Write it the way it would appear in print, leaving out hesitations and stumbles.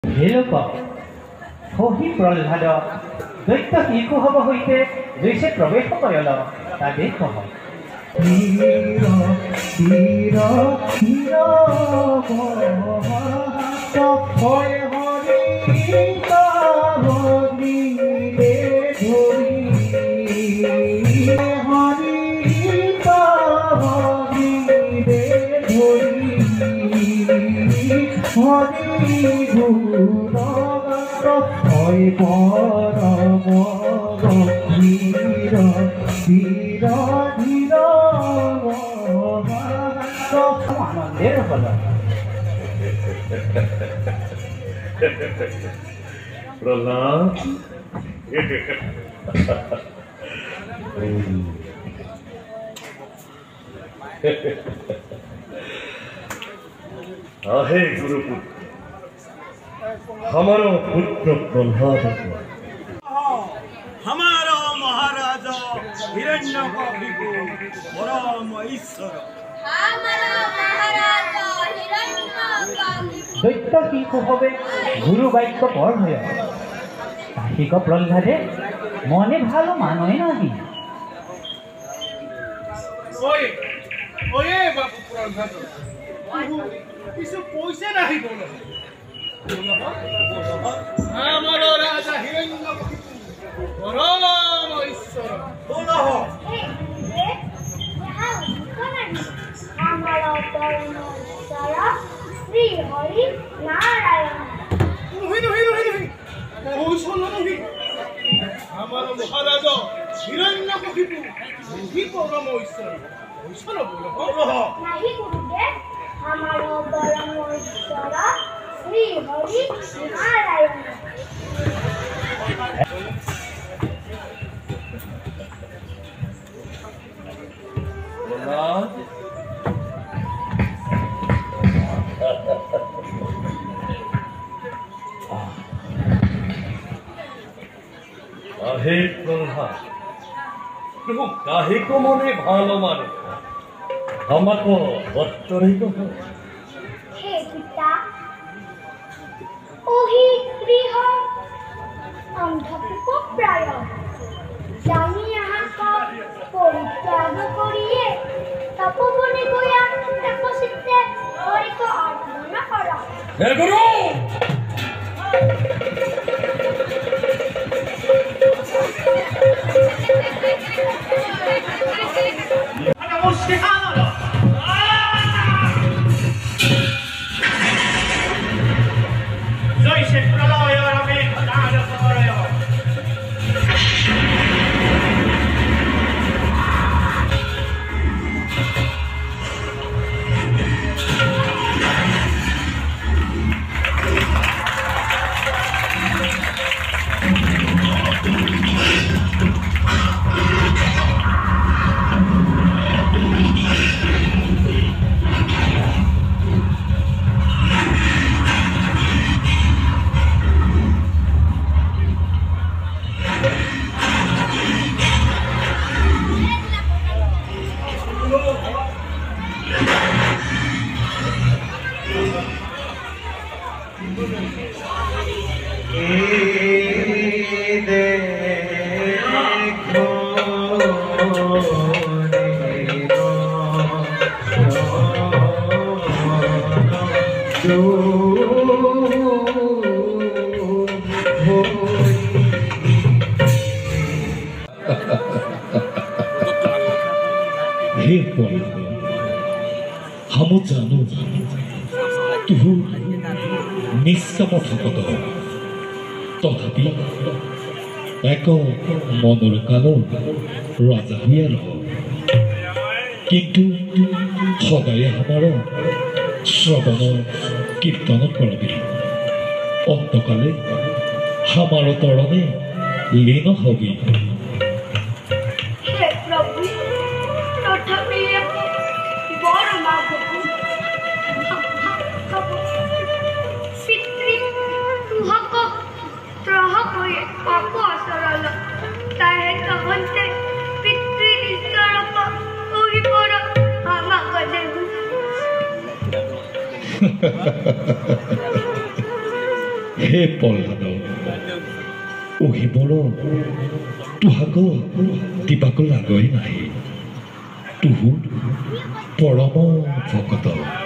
হেলোক সহি প্ৰহ্লাদ দৈত্য শিশু হ'ব হৈতে জৈছে প্ৰৱেশ কৰিল তাতে কহ আনন্দের হল প্রহ্লাদ आहे गुरुपुत्र हमारा पुत्र प्रहलाद हमारा महाराजा हिरण्यकशिपु परम ईश्वर দৈত্য শিশু হবে গুরু বাক্য পর হয়ে কাশিক প্রহ্লাদে মনে ভালো মানয় নাহি ওই ওয়ে বাপু প্রহ্লাদ কিছু পয়সা নাহি বলো আমার রাজা হিরণ্যকশিপু পরম ঈশ্বর বলো हमारा परम ईश्वर श्री हरि नारायण আমার মহারাজা হিরণ্যকশিপু ही परम ईश्वर ईश्वर बोलो नहीं गुरुदेव हमारा परम ईश्वर श्री हरि नारायण आहे प्रहलाद प्रभु काहे को मने भालो माने हमको बत्तरित हो हे पिता ओहि गृह अंधकूप प्राय जानी यहाँ का परित्याग करिए तपोवने गया तपस्विते हरि को आराधना करा हे गुरु हम जानो तू निष्काम भक्त तथापि एक मनर कालो राजा हुए रह किंतु सदाय हमार श्रवण कीर्तन करबी अंतकाले हमार तरणे लीन हबी हे प्रभु तथापि बड़ मागो पितृ तुहक त्रह कोए पाप असरल ताहे कहन्ते पितृ ईश्वर ओहि पर आमा गजे হে প্ৰহ্লাদ অহিবৰ তোহাক দিবাক লাগই নাই তুহু পৰম ভকত